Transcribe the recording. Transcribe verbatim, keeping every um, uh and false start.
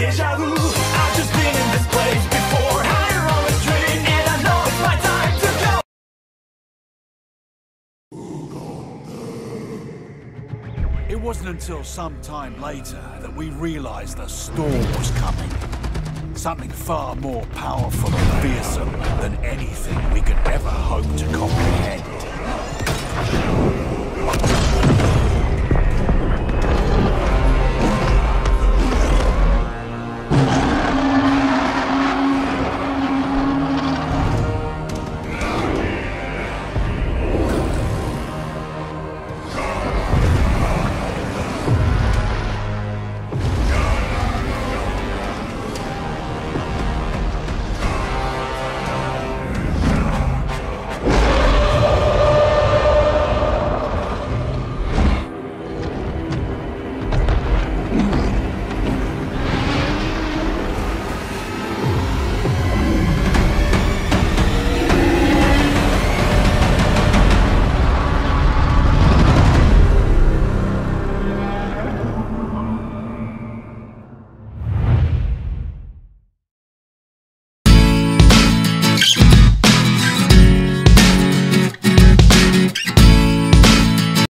deja vu. I've just been in this place before. Higher on the street, and I know it's my time to go. It wasn't until some time later that we realized the storm was coming. Something far more powerful and fearsome than anything we could ever hope to comprehend.